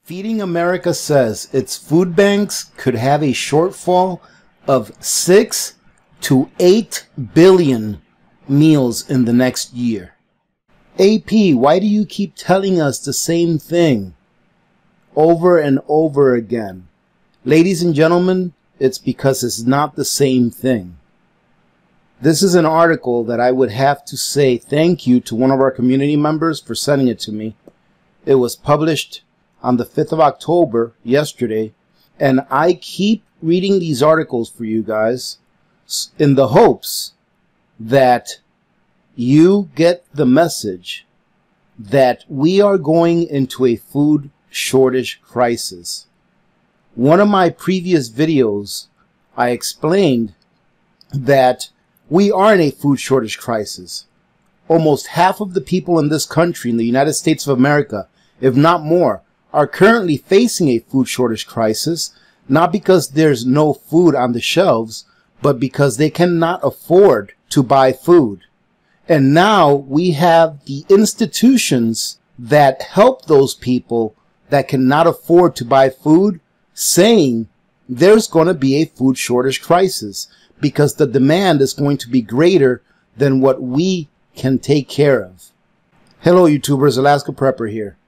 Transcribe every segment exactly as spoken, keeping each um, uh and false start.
Feeding America says its food banks could have a shortfall of six to eight billion meals in the next year. A P, why do you keep telling us the same thing over and over again? Ladies and gentlemen, it's because it's not the same thing. This is an article that I would have to say thank you to one of our community members for sending it to me. It was published on the fifth of October, yesterday, and I keep reading these articles for you guys in the hopes that you get the message that we are going into a food shortage crisis. One of my previous videos, I explained that we are in a food shortage crisis. Almost half of the people in this country, in the United States of America, if not more, are currently facing a food shortage crisis, not because there's no food on the shelves, but because they cannot afford to buy food. And now we have the institutions that help those people that cannot afford to buy food saying there's going to be a food shortage crisis because the demand is going to be greater than what we can take care of. Hello YouTubers, Alaska Prepper here.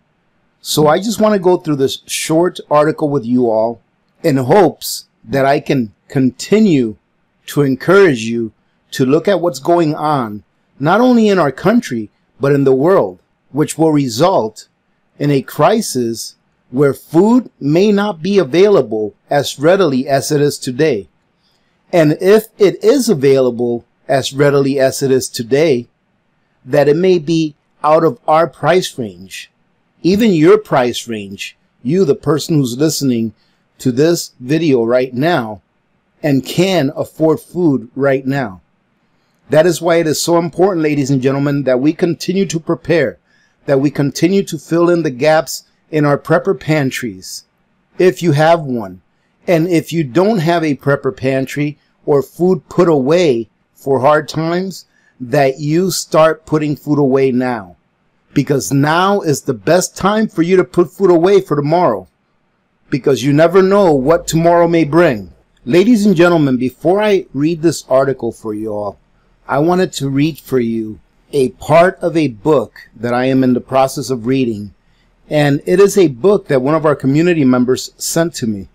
So I just want to go through this short article with you all in hopes that I can continue to encourage you to look at what's going on, not only in our country, but in the world, which will result in a crisis where food may not be available as readily as it is today. And if it is available as readily as it is today, that it may be out of our price range. Even your price range, you, the person who's listening to this video right now and can afford food right now. That is why it is so important, ladies and gentlemen, that we continue to prepare, that we continue to fill in the gaps in our prepper pantries, if you have one. And if you don't have a prepper pantry or food put away for hard times, that you start putting food away now. Because now is the best time for you to put food away for tomorrow. Because you never know what tomorrow may bring. Ladies and gentlemen, before I read this article for you all, I wanted to read for you a part of a book that I am in the process of reading. And it is a book that one of our community members sent to me.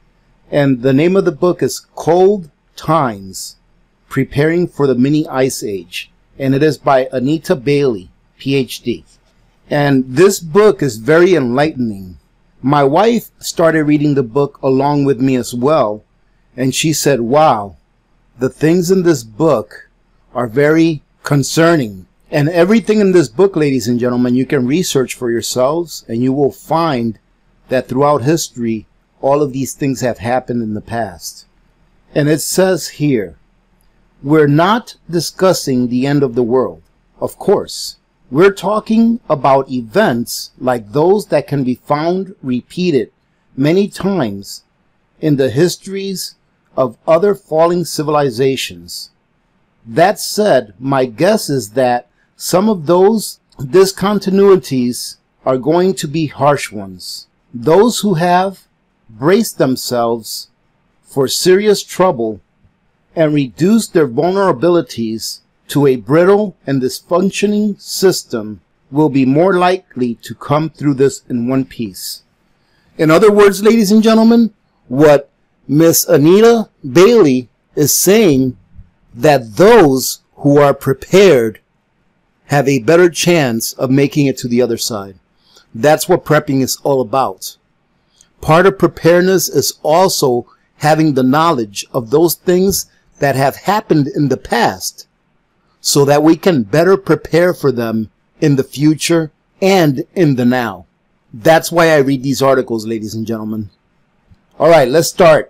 And the name of the book is Cold Times, Preparing for the Mini Ice Age. And it is by Anita Bailey, P H D. And this book is very enlightening. My wife started reading the book along with me as well. And she said, wow, the things in this book are very concerning. And everything in this book, ladies and gentlemen, you can research for yourselves. And you will find that throughout history, all of these things have happened in the past. And it says here, we're not discussing the end of the world, of course. We're talking about events like those that can be found repeated many times in the histories of other falling civilizations. That said, my guess is that some of those discontinuities are going to be harsh ones. Those who have braced themselves for serious trouble and reduced their vulnerabilities to a brittle and dysfunctioning system will be more likely to come through this in one piece. In other words, ladies and gentlemen, what Miss Anita Bailey is saying, that those who are prepared have a better chance of making it to the other side. That's what prepping is all about. Part of preparedness is also having the knowledge of those things that have happened in the past, so that we can better prepare for them in the future and in the now. That's why I read these articles, ladies and gentlemen. All right, let's start.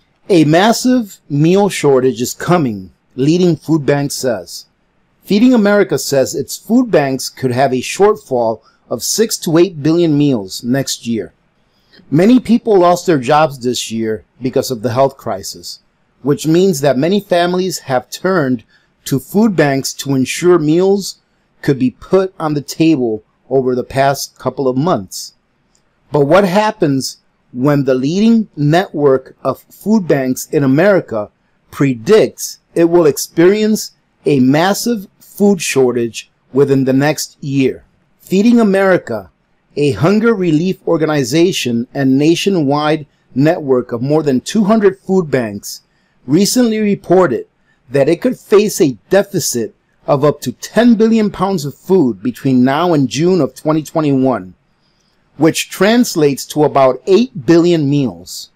A massive meal shortage is coming, leading food bank says. Feeding America says its food banks could have a shortfall of six to eight billion meals next year. Many people lost their jobs this year because of the health crisis, which means that many families have turned to food banks to ensure meals could be put on the table over the past couple of months. But what happens when the leading network of food banks in America predicts it will experience a massive food shortage within the next year? Feeding America, a hunger relief organization and nationwide network of more than two hundred food banks, recently reported that it could face a deficit of up to ten billion pounds of food between now and June of twenty twenty-one, which translates to about eight billion meals.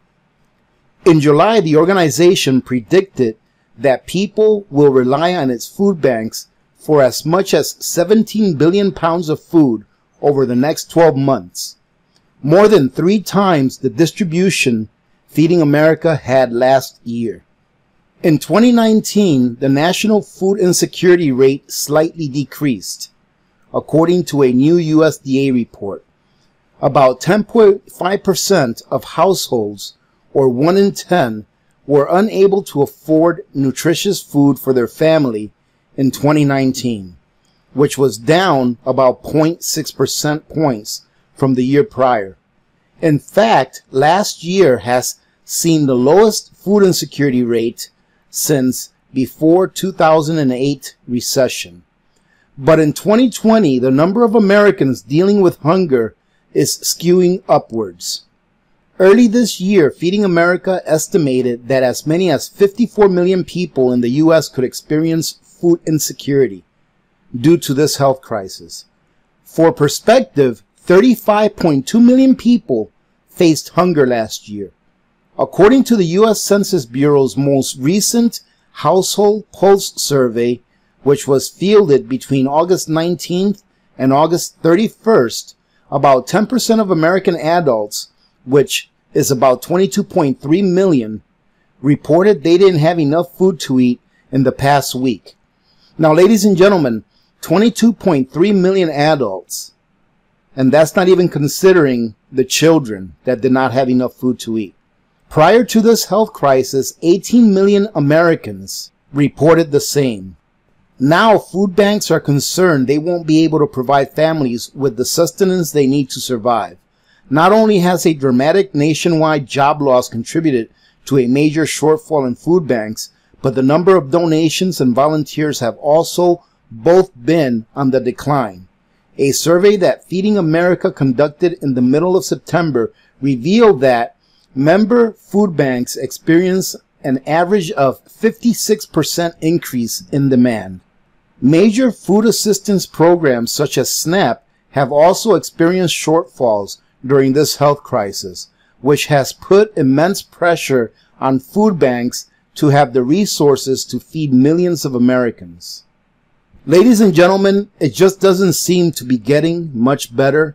In July, the organization predicted that people will rely on its food banks for as much as seventeen billion pounds of food over the next twelve months, more than three times the distribution Feeding America had last year. In twenty nineteen, the national food insecurity rate slightly decreased, according to a new U S D A report. About ten point five percent of households, or one in ten, were unable to afford nutritious food for their family in twenty nineteen, which was down about zero point six percent points from the year prior. In fact, last year has seen the lowest food insecurity rate since before two thousand eight recession. But in twenty twenty, the number of Americans dealing with hunger is skewing upwards. Early this year, Feeding America estimated that as many as fifty-four million people in the U S could experience food insecurity due to this health crisis. For perspective, thirty-five point two million people faced hunger last year. According to the U S Census Bureau's most recent Household Pulse survey, which was fielded between August nineteenth and August thirty-first, about ten percent of American adults, which is about twenty-two point three million, reported they didn't have enough food to eat in the past week. Now, ladies and gentlemen, twenty-two point three million adults, and that's not even considering the children that did not have enough food to eat. Prior to this health crisis, eighteen million Americans reported the same. Now, food banks are concerned they won't be able to provide families with the sustenance they need to survive. Not only has a dramatic nationwide job loss contributed to a major shortfall in food banks, but the number of donations and volunteers have also both been on the decline. A survey that Feeding America conducted in the middle of September revealed that member food banks experience an average of fifty-six percent increase in demand. Major food assistance programs such as SNAP have also experienced shortfalls during this health crisis, which has put immense pressure on food banks to have the resources to feed millions of Americans. Ladies and gentlemen, it just doesn't seem to be getting much better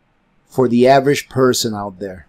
for the average person out there.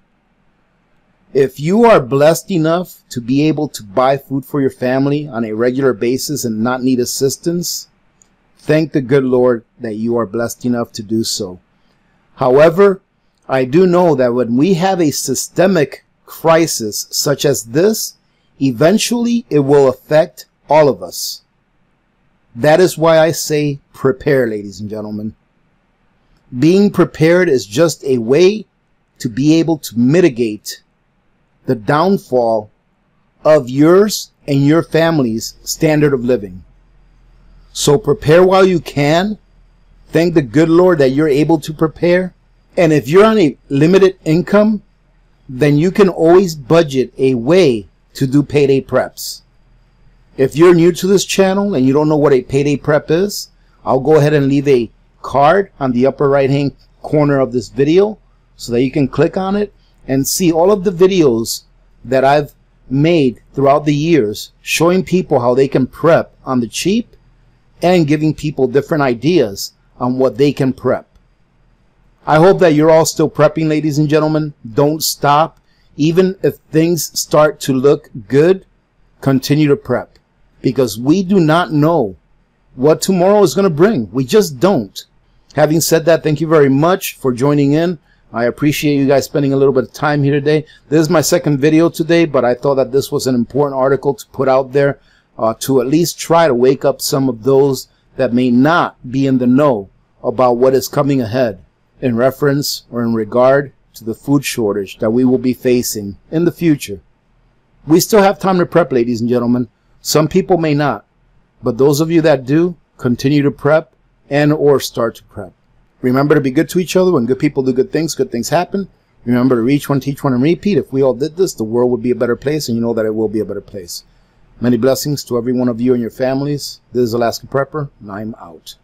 If you are blessed enough to be able to buy food for your family on a regular basis and not need assistance, thank the good Lord that you are blessed enough to do so. However, I do know that when we have a systemic crisis such as this, eventually it will affect all of us. That is why I say prepare, ladies and gentlemen. Being prepared is just a way to be able to mitigate the downfall of yours and your family's standard of living. So prepare while you can. Thank the good Lord that you're able to prepare. And if you're on a limited income, then you can always budget a way to do payday preps. If you're new to this channel and you don't know what a payday prep is, I'll go ahead and leave a card on the upper right hand corner of this video so that you can click on it and see all of the videos that I've made throughout the years showing people how they can prep on the cheap and giving people different ideas on what they can prep. I hope that you're all still prepping, ladies and gentlemen. Don't stop. Even if things start to look good, continue to prep, because we do not know what tomorrow is going to bring. We just don't. Having said that, thank you very much for joining in. I appreciate you guys spending a little bit of time here today. This is my second video today, but I thought that this was an important article to put out there uh, to at least try to wake up some of those that may not be in the know about what is coming ahead in reference or in regard to the food shortage that we will be facing in the future. We still have time to prep, ladies and gentlemen. Some people may not, but those of you that do, continue to prep and or start to prep. Remember to be good to each other. When good people do good things, good things happen. Remember to reach one, teach one, and repeat. If we all did this, the world would be a better place, and you know that it will be a better place. Many blessings to every one of you and your families. This is Alaska Prepper, and I'm out.